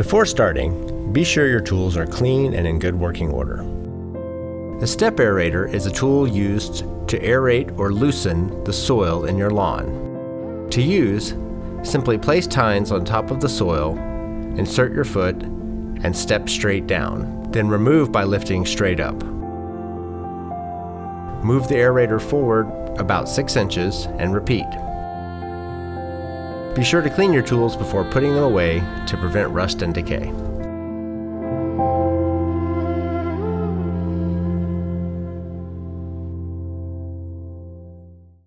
Before starting, be sure your tools are clean and in good working order. The step aerator is a tool used to aerate or loosen the soil in your lawn. To use, simply place tines on top of the soil, insert your foot, and step straight down, then remove by lifting straight up. Move the aerator forward about 6 inches and repeat. Be sure to clean your tools before putting them away to prevent rust and decay.